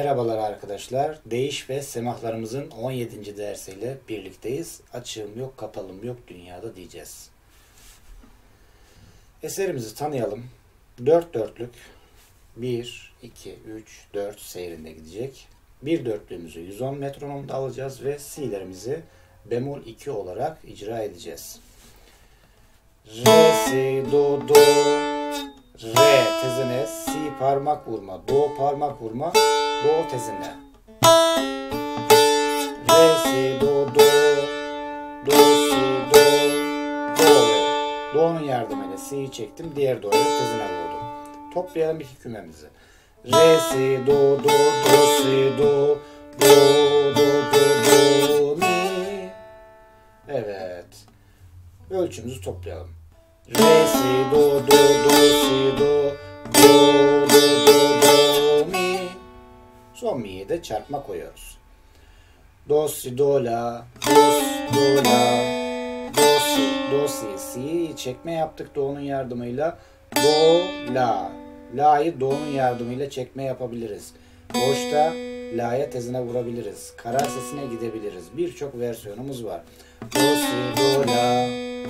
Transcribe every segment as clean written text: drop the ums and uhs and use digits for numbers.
Merhabalar arkadaşlar. Değiş ve semahlarımızın 17. dersiyle birlikteyiz. Açığım yok, kapalım yok dünyada diyeceğiz. Eserimizi tanıyalım. 4 dörtlük 1, 2, 3, 4 seyrinde gidecek. Bir dörtlüğümüzü 110 metronomda alacağız ve si'lerimizi bemol 2 olarak icra edeceğiz. Re, si, do, do, re tezene, si parmak vurma, do parmak vurma, do tezene. Re, si, do, do, do, si, do, do, re. Do'nun yardımıyla si'yi çektim, diğer do'ya tezene vurdum. Toplayalım iki kümemizi. Re, si, do, do, do, si, do, do, do, do, do, mi. Evet. Ölçümüzü toplayalım. Re, si, do, do, do, si, do, do, do, do, do, mi. Son mi'yi de çarpma koyuyoruz. Do, si, do, la, do, do, la, do, si, do, si, si'yi çekme yaptık do'nun yardımıyla. Do, la. La'yı do'nun yardımıyla çekme yapabiliriz. Boşta la'ya tezine vurabiliriz. Karar sesine gidebiliriz. Birçok versiyonumuz var. Do, si, do, la.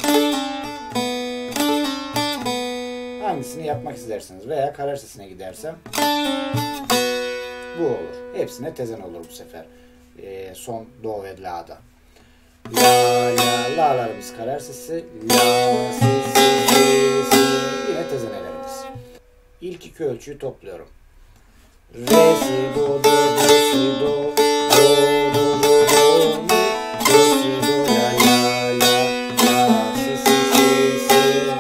Hangisini yapmak isterseniz veya karar sesine gidersem bu olur. Hepsine tezen olur bu sefer. Son do ve la'da. La, la, la'larımız karar sesi. La, si, si, si, si. Yine tezenelerimiz. İlk iki ölçüyü topluyorum. Re, si, do, do, do, si, do, do, do, do, do, mi. Do, si, do, la, la, la, la, si, si, si, si.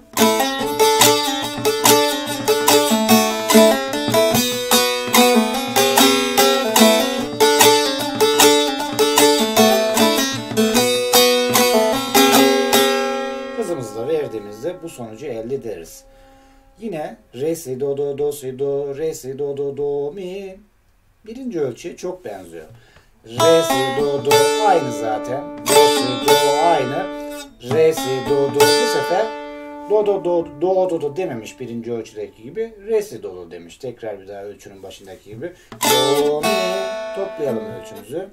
Hızımızı da verdiğimizde bu sonucu elde ederiz. Yine re, si, do, do, do, si, do, re, si, do, do, do, mi. Birinci ölçüye çok benziyor. Re, si, do, do aynı zaten. Do, si, do aynı. Re, si, do, do. Bu sefer do, do, do, do, do, do dememiş birinci ölçüdeki gibi. Re, si, do, do demiş. Tekrar bir daha ölçünün başındaki gibi. Do, mi. Toplayalım ölçümüzü.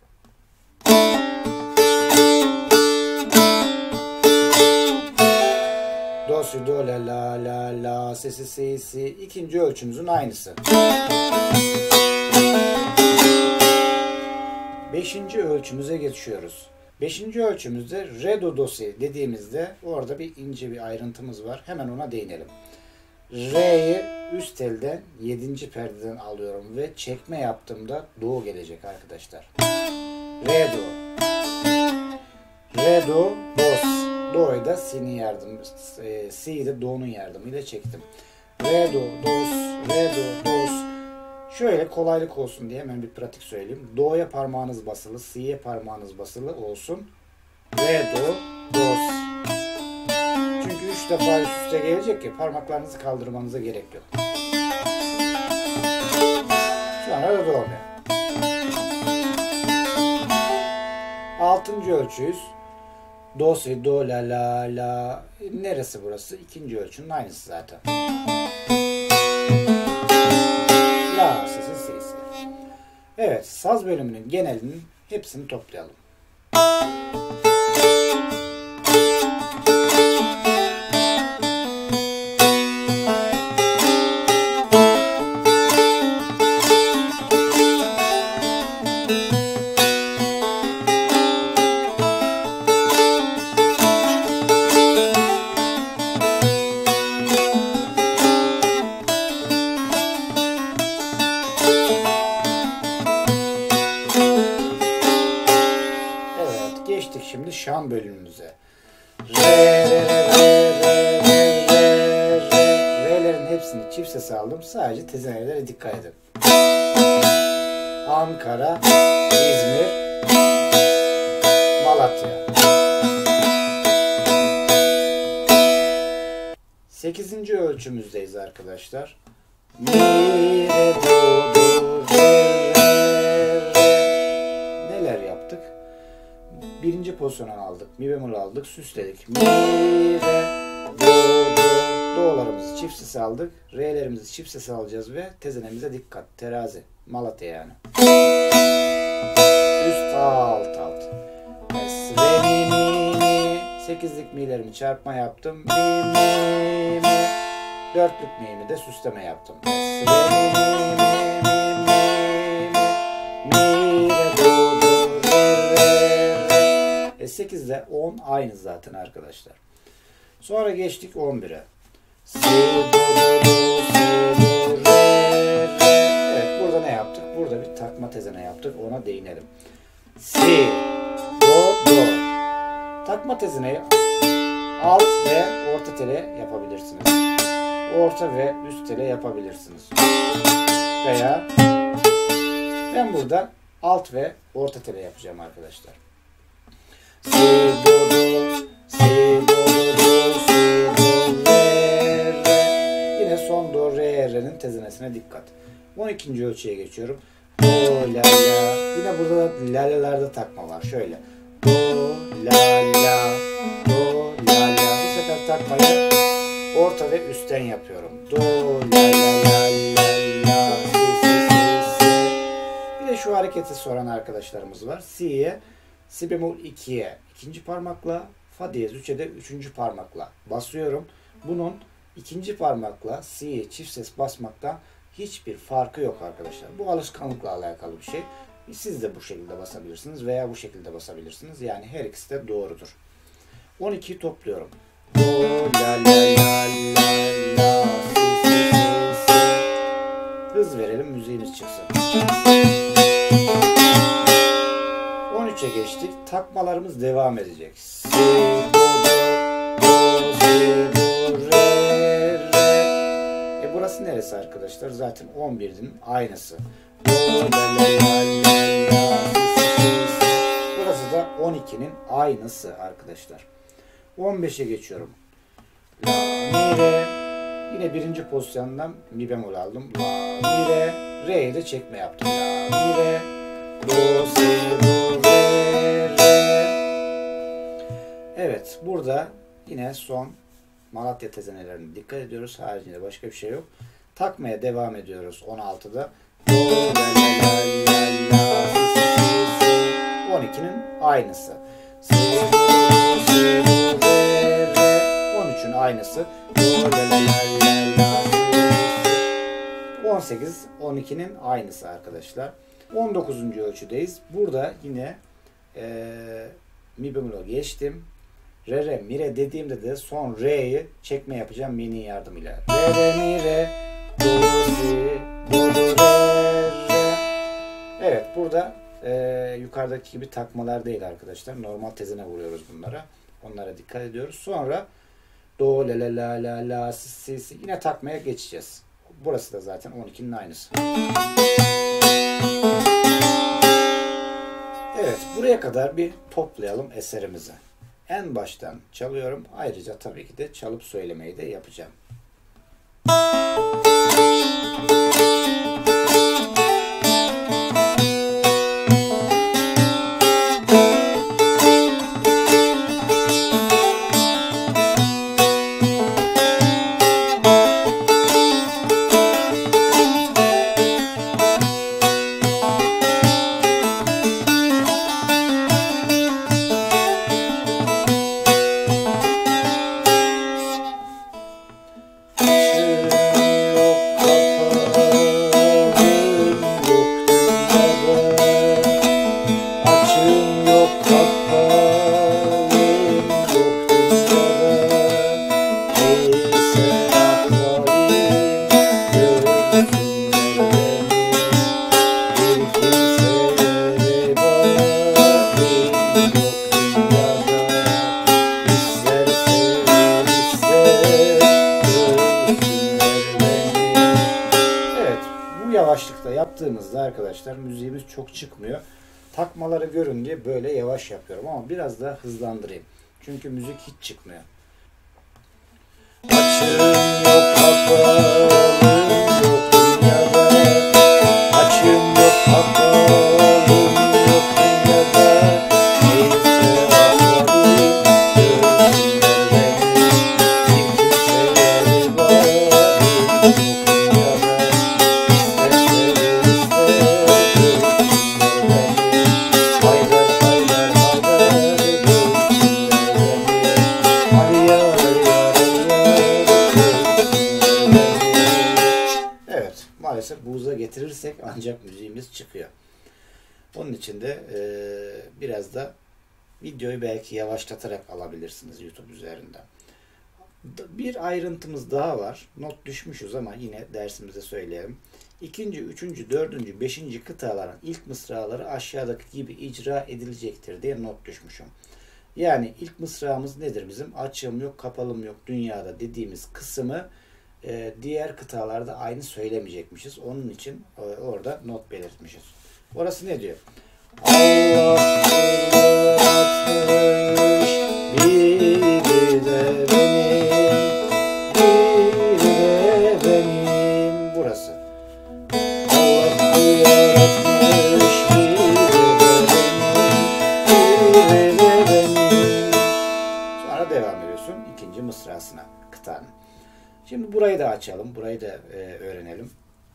Do, si, do, la, la, la, la, si, si, si, si. İkinci ölçümüzün aynısı. Beşinci ölçümüze geçiyoruz. Beşinci ölçümüzde re, do, do, si dediğimizde orada bir ince bir ayrıntımız var. Hemen ona değinelim. Re'yi üst elden 7. perdeden alıyorum ve çekme yaptığımda do gelecek arkadaşlar. Re, do. Re, do, do, si. Do'yu da si'nin yardımı, si'yi de do'nun yardımıyla çektim. Re, do, do, si, re, do, do, si. Şöyle kolaylık olsun diye hemen bir pratik söyleyeyim. Do'ya parmağınız basılı, si'ye parmağınız basılı olsun. Re, do, do, si. Çünkü 3 defa üst üste gelecek ki parmaklarınızı kaldırmanıza gerek yok. Sonra da do olmuyor. 6. ölçüyüz. Do, si, do, la, la, la. Neresi burası? İkinci ölçünün aynısı zaten. La, si, si, si, si. Evet, saz bölümünün genelinin hepsini toplayalım. Geçtik şimdi şan bölümümüze. Re, re, re, re, re, re, re. Re'lerin hepsini çift sese aldım. Sadece tezenelere dikkat edin. Ankara, İzmir, Malatya. 8. ölçümüzdeyiz arkadaşlar. Mi, re, do, do, re, re, re. Neler yaptık? Birinci pozisyona aldık. Mi bemol aldık. Süsledik. Mi, re, do, do. Do'larımızı çift sese aldık. Re'lerimizi çift sese alacağız ve tezenemize dikkat. Terazi. Malatya yani. Üst alt alt. Re mi mi mi. 8'lik mi'lerimi çarpma yaptım. Mi mi mi. 4'lük mi'mi de süsleme yaptım. Re mi mi mi mi mi mi. Mi re do do re re re. 8 ile 10 aynı zaten arkadaşlar. Sonra geçtik 11'e. Si do do do si do re re. Evet, burada ne yaptık? Burada bir takma tezene yaptık. Ona değinelim. Si do do. Takma tezeneyi alt ve orta tele yapabilirsiniz. Orta ve üst tele yapabilirsiniz. Veya ben burada alt ve orta tele yapacağım arkadaşlar. Si do do si do do do si do re re. Yine son do re re'nin tezenesine dikkat. 12. ölçüye geçiyorum. Do la la. Yine burada da la la'larda takma var. Şöyle. Do la la do la la. Bu sefer takmayı orta ve üstten yapıyorum. Do la la la la la si si si si. Bir de şu hareketi soran arkadaşlarımız var. Si'ye si bemol 2'ye ikinci parmakla, fa diyez 3'e de üçüncü parmakla basıyorum. Bunun ikinci parmakla si'ye çift ses basmaktan hiçbir farkı yok arkadaşlar. Bu alışkanlıkla alakalı bir şey. Siz de bu şekilde basabilirsiniz veya bu şekilde basabilirsiniz. Yani her ikisi de doğrudur. 12'yi topluyorum. Do la la la la la si si si si. Hız verelim, müziğimiz çıksın. 13'e geçtik. Takmalarımız devam edecek. Si do do si do re re. Burası neresi arkadaşlar? Zaten 11'in aynısı. Do la la la la la si si si. Burası da 12'nin aynısı arkadaşlar. 15'e geçiyorum. La mi re. Yine birinci pozisyondan mi bemol aldım. La mi re. Re'yi de çekme yaptım. La mi re. Do si do re re. Evet, burada yine son Malatya tezenelerine dikkat ediyoruz. Haricinde başka bir şey yok. Takmaya devam ediyoruz 16'da. Do la la la la la si si si. 12'nin aynısı. Si do si do re re. 13'ün aynısı. Do la la la la la si si. 18 12'nin aynısı arkadaşlar. 19. ölçüdeyiz. Burada yine mi bemol'e geçtim. Re re mi re dediğimde de son re'yi çekme yapacağım mi'nin yardımıyla. Re re mi re do si do do re re. Evet, burada yukarıdaki gibi takmalar değil arkadaşlar. Normal tezene vuruyoruz bunlara. Onlara dikkat ediyoruz. Sonra do la la la la la si si si. Yine takmaya geçeceğiz. Burası da zaten 12'nin aynısı. Evet, buraya kadar bir toplayalım eserimizi. En baştan çalıyorum. Ayrıca tabii ki de çalıp söylemeyi de yapacağım. Yavaşlıkta yaptığımızda arkadaşlar müziğimiz çok çıkmıyor. Takmaları görün diye böyle yavaş yapıyorum ama biraz daha hızlandırayım. Çünkü müzik hiç çıkmıyor. Açığım yok, kapalım yok dünyada. Açığım yok, kapalım yok dünyada. Neyse ağlarım, görsünler beni. Bir kimseleri var yok dünyada. İsteseler ister. getirirsek ancak müziğimiz çıkıyor. Onun için de biraz da videoyu belki yavaşlatarak alabilirsiniz YouTube üzerinden. Bir ayrıntımız daha var. Not düşmüşüz ama yine dersimize söyleyelim. 2., 3., 4., 5. kıtaların ilk mısraları aşağıdaki gibi icra edilecektir diye not düşmüşüm. Yani ilk mısramız nedir bizim? Açığım yok, kapalım yok dünyada dediğimiz kısmı diğer kıtalarda aynı söylemeyecekmişiz. Onun için orada not belirtmişiz. Orası ne diyor? Allah yaratmış biri de benim, biri de benim. Burası. Allah yaratmış biri de benim. Sonra devam ediyorsun ikinci mısrasına kıtanın. Şimdi burayı da açalım. Burayı da öğrenelim.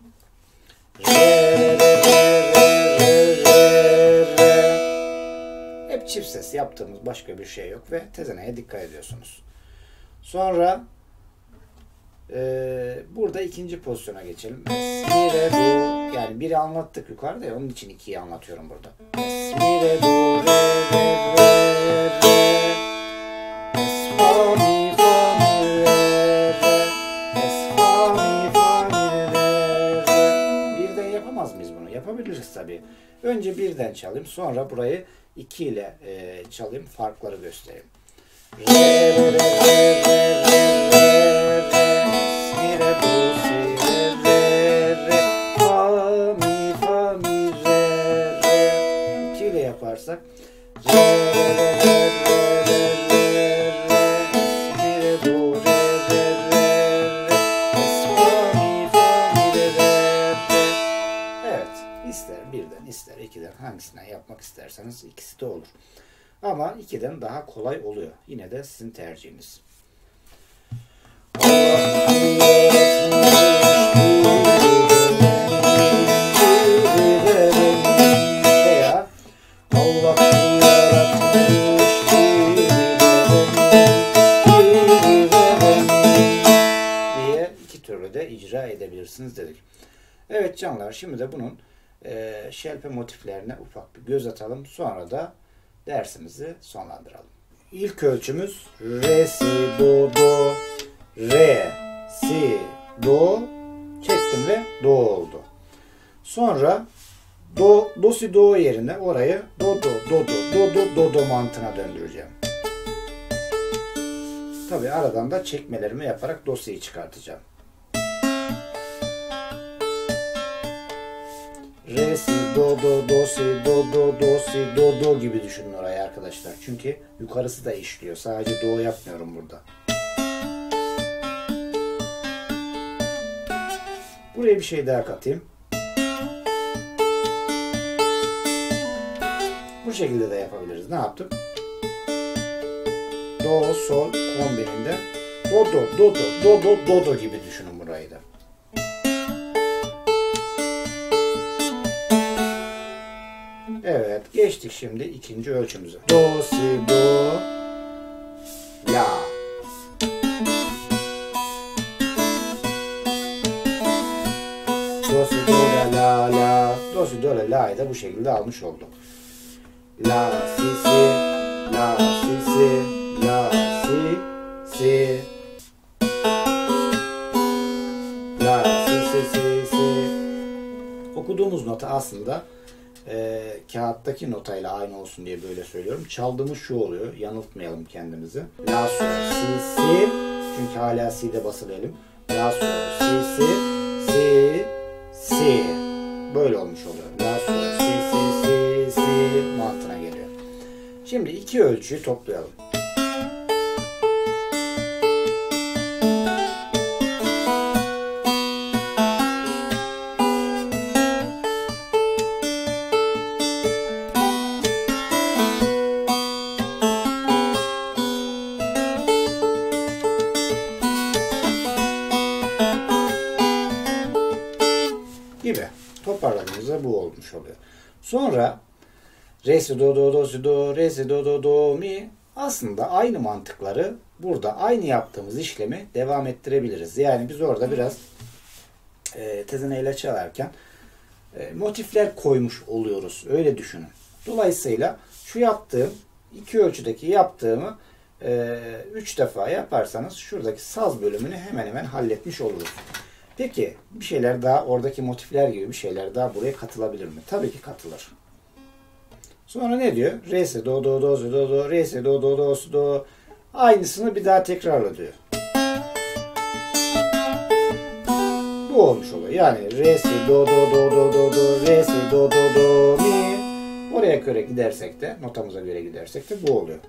Hep çift ses yaptığımız başka bir şey yok ve tezeneye dikkat ediyorsunuz. Sonra burada ikinci pozisyona geçelim. Mi, re, do. Yani biri anlattık yukarıda ya, onun için ikiyi anlatıyorum burada. Mi, re, do, re, re, re, re. Fa, mi, fa, mi, re, re. Fa, mi, fa, mi, re, re. Birden yapamaz mıyız bunu? Yapabiliriz tabii. Önce birden çalayım, sonra burayı 2 ile çalayım, farkları göstereyim. Re, re, re, re, re, re, re. Si, re, do, si, re, re, re. Fa, mi, re, re. 2 ile yaparsak re, re, re, re, re, re. Si, re, do, re, re, re, re. Fa, mi, re, re. Evet, ister birden ister 2'den hangisinden yapmak isterseniz ikisi de olur. Ama 2'den daha kolay oluyor. Yine de sizin tercihiniz. Veya Allah diye iki türlü de icra edebilirsiniz dedik. Evet canlar, şimdi de bunun şelpe motiflerine ufak bir göz atalım. Sonra da dersimizi sonlandıralım. İlk ölçümüz re, si, do, do, re, si, do çektim ve do oldu. Sonra do, si, do yerine orayı do, do mantığına döndüreceğim. Tabi aradan da çekmelerimi yaparak do, si'yi çıkartacağım. Re, si, do, si, do, si, do gibi düşünün orayı arkadaşlar. Çünkü yukarısı da işliyor. Sadece do yapmıyorum burada. Buraya bir şey daha katayım. Bu şekilde de yapabiliriz. Ne yaptım? Do, sol kombininde do gibi düşünün burayı da. Evet, geçtik şimdi ikinci ölçümüze. Do, si, do, la. Do, si, do, la, la. Do, si, do, la'yı da bu şekilde almış olduk. La, si, si, la, si, si, la, si, si. La, si, si, si, si. Okuduğumuz nota aslında kağıttaki notayla aynı olsun diye böyle söylüyorum. Çaldığımız şu oluyor. Yanıltmayalım kendimizi. La, sol, si, si. Çünkü hala si'de basılı elim. La, sol, si, si, si, si. Böyle olmuş oluyor. La, sol, si, si, si, si mantığına geliyor. Şimdi iki ölçüyü toplayalım. Gibi toparladığımızda bu olmuş oluyor. Sonra re, si, do, si, do, re, si, do, mi aslında aynı mantıkları burada aynı yaptığımız işlemi devam ettirebiliriz. Yani biz orada biraz tezeneyle çalarken motifler koymuş oluyoruz. Öyle düşünün. Dolayısıyla şu yaptığım, iki ölçüdeki yaptığımı 3 defa yaparsanız şuradaki saz bölümünü hemen hemen halletmiş oluruz. Peki bir şeyler daha, oradaki motifler gibi bir şeyler daha buraya katılabilir mi? Tabii ki katılır. Sonra ne diyor? Re, se, do, do, do, do, do, re, se, do, do, do, do. Aynısını bir daha tekrarla diyor. Bu olmuş oluyor. Yani re, si, do, do, do, do, do, do, re, si, do, do, do, mi. Oraya göre gidersek de, notamıza göre gidersek de bu oluyor.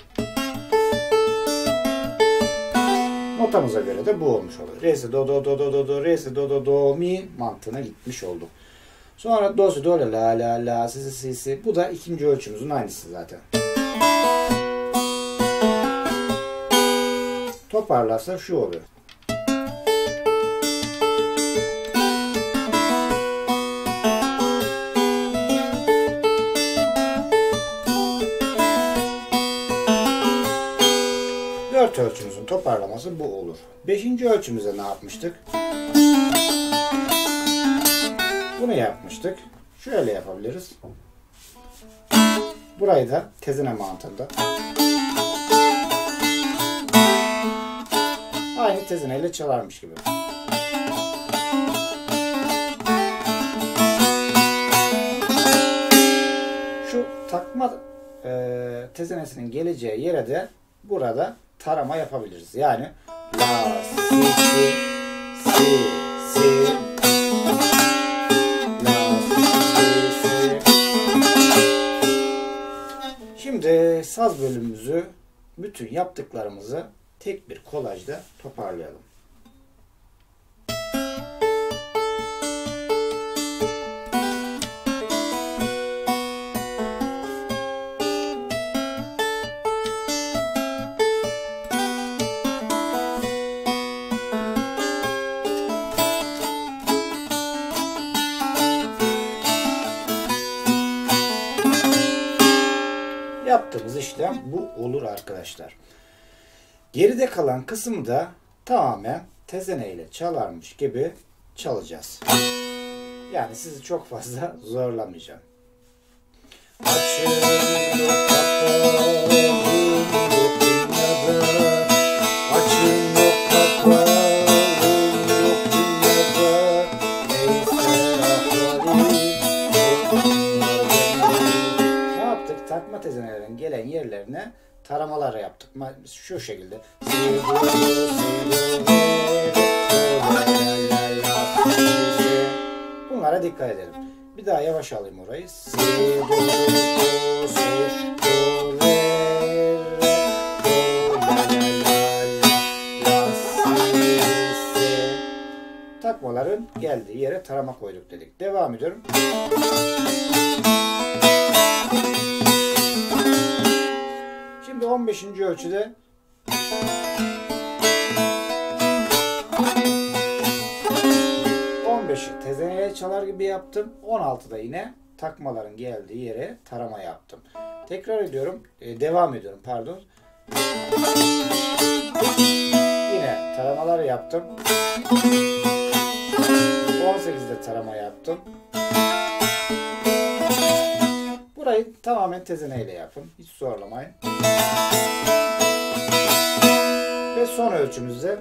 Notamıza göre de bu olmuş oluyor. Re, si, do, do, do, do, do, do, re, si, do, do, do, mi mantığına gitmiş olduk. Sonra do, si, do, la, la, la, la, si, si, si. Bu da ikinci ölçümüzün aynısı zaten. Toparlarsa şu oluyor. Dört ölçümüzün toparlaması bu olur. Beşinci ölçümüzde ne yapmıştık? Bunu yapmıştık. Şöyle yapabiliriz. Burayı da tezene mantığında. Aynı tezineyle çalarmış gibi. Şu takma tezinesinin geleceği yere de burada tarama yapabiliriz. Yani la, si, si, si, si, la, si, si. Şimdi saz bölümümüzü, bütün yaptıklarımızı tek bir kolajda toparlayalım. Yaptığımız işlem bu olur arkadaşlar. Geride kalan kısmı da tamamen tezene ile çalarmış gibi çalacağız. Yani sizi çok fazla zorlamayacağım. Açın yok kapağım yok dünyada. Açın yok kapağım yok dünyada. Ne yaptık? Takma tezenelerin gelen yerlerine taramalar yaptık. Şu şekilde. Bunlara dikkat edelim. Bir daha yavaş alayım orayı. Takmaların geldiği yere tarama koyduk dedik. Devam ediyorum. Şimdi 15. ölçüde tezeneye çalar gibi yaptım. 16'da yine takmaların geldiği yere tarama yaptım. Tekrar ediyorum. Devam ediyorum pardon. Yine taramalar yaptım. 18'de tarama yaptım. Burayı tamamen tezeneyle yapın. Hiç zorlamayın. Ve son ölçümüzde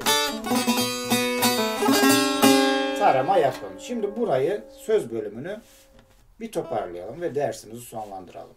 tarama yapalım. Şimdi burayı, söz bölümünü bir toparlayalım ve dersimizi sonlandıralım.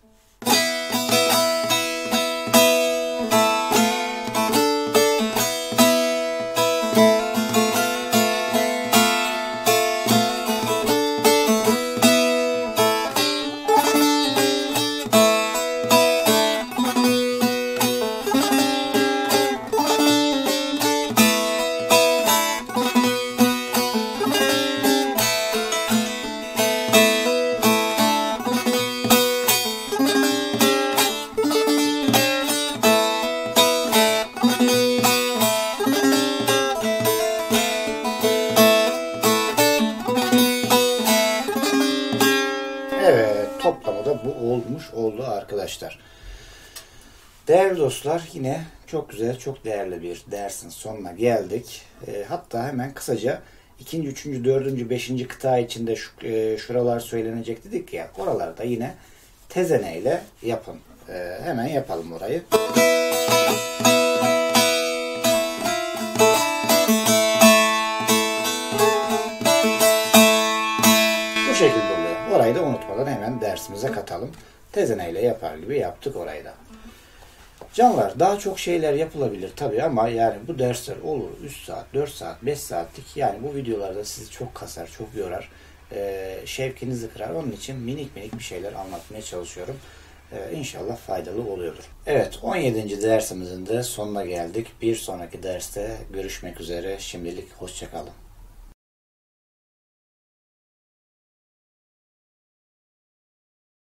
Toplamada bu olmuş oldu arkadaşlar. Değerli dostlar, yine çok güzel, çok değerli bir dersin sonuna geldik. Hatta hemen kısaca ikinci, üçüncü, dördüncü, beşinci kıta içinde şuralar söylenecek dedik ya. Oralarda yine tezeneyle yapın. Hemen yapalım orayı. Bu şekilde oluyor. Orayı da unutmadan hemen dersimize katalım. Tezeneyle yapar gibi yaptık orayı da. Canlar, daha çok şeyler yapılabilir tabii ama yani bu dersler olur 3 saat, 4 saat, 5 saatlik, yani bu videolarda sizi çok kasar, çok yorar, şevkinizi kırar. Onun için minik minik bir şeyler anlatmaya çalışıyorum. İnşallah faydalı oluyordur. Evet, 17. dersimizin de sonuna geldik. Bir sonraki derste görüşmek üzere. Şimdilik hoşça kalın.